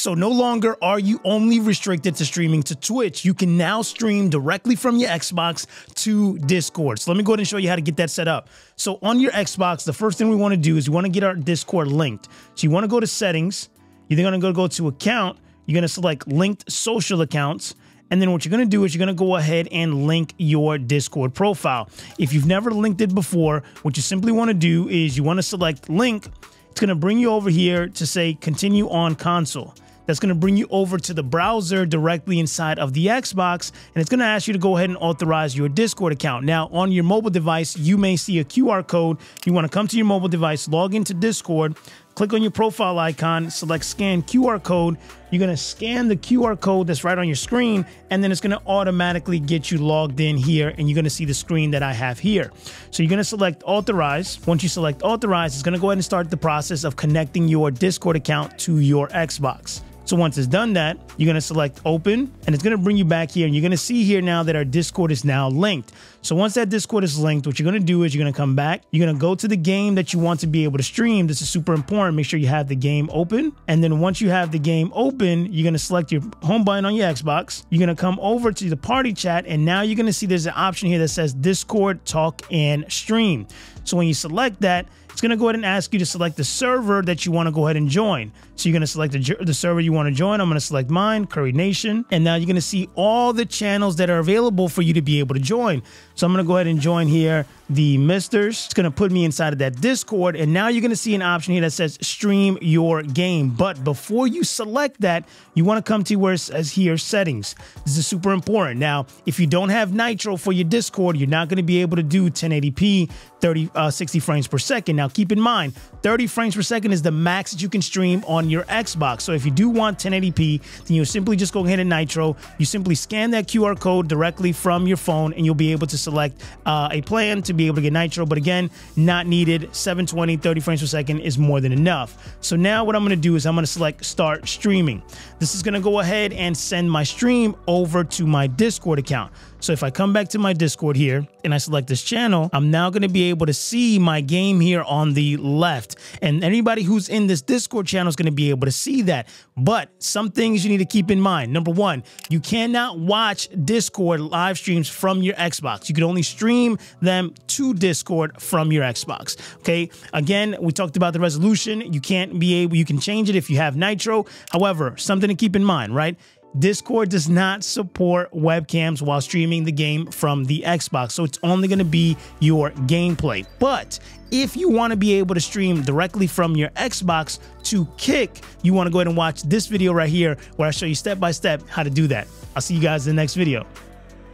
So no longer are you only restricted to streaming to Twitch. You can now stream directly from your Xbox to Discord. So let me go ahead and show you how to get that set up. So on your Xbox, the first thing we want to do is we want to get our Discord linked. So you want to go to settings. You're then going to go to account. You're going to select linked social accounts. And then what you're going to do is you're going to go ahead and link your Discord profile. If you've never linked it before, what you simply want to do is you want to select link. It's going to bring you over here to say continue on console. That's going to bring you over to the browser directly inside of the Xbox, and it's going to ask you to go ahead and authorize your Discord account. Now, on your mobile device, you may see a QR code. You want to come to your mobile device, log into Discord, click on your profile icon, select scan QR code. You're going to scan the QR code that's right on your screen, and then it's going to automatically get you logged in here, and you're going to see the screen that I have here. So you're going to select authorize. Once you select authorize, it's going to go ahead and start the process of connecting your Discord account to your Xbox. So once it's done that, you're going to select open, and it's going to bring you back here, and you're going to see here now that our Discord is now linked. So once that Discord is linked, what you're going to do is you're going to come back. You're going to go to the game that you want to be able to stream. This is super important. Make sure you have the game open. And then once you have the game open, you're going to select your home button on your Xbox. You're going to come over to the party chat, and now you're going to see there's an option here that says Discord, talk, and stream. So when you select that, it's going to go ahead and ask you to select the server that you want to go ahead and join. So you're going to select the server you want to join. I'm going to select mine, Curry Nation. And now you're going to see all the channels that are available for you to be able to join. So I'm going to go ahead and join here the Misters. It's going to put me inside of that Discord. And now you're going to see an option here that says stream your game. But before you select that, you want to come to where it says here settings. This is super important. Now, if you don't have Nitro for your Discord, you're not going to be able to do 1080p, 60 frames per second. Now, keep in mind, 30 frames per second is the max that you can stream on your Xbox. So if you do want 1080p, then you'll simply just go ahead and Nitro. You simply scan that QR code directly from your phone, and you'll be able to select a plan to be able to get Nitro. But again, not needed. 720, 30 frames per second is more than enough. So now what I'm going to do is I'm going to select start streaming. This is going to go ahead and send my stream over to my Discord account. So if I come back to my Discord here and I select this channel, I'm now going to be able to see my game here on the left. And anybody who's in this Discord channel is going to be able to see that. But some things you need to keep in mind. Number one, you cannot watch Discord live streams from your Xbox. You can only stream them to Discord from your Xbox. Okay. Again, we talked about the resolution. You can't be able, you can change it if you have Nitro. However, something to keep in mind, right? Discord does not support webcams while streaming the game from the Xbox, so it's only going to be your gameplay. But if you want to be able to stream directly from your Xbox to Kick, you want to go ahead and watch this video right here where I show you step by step how to do that. I'll see you guys in the next video.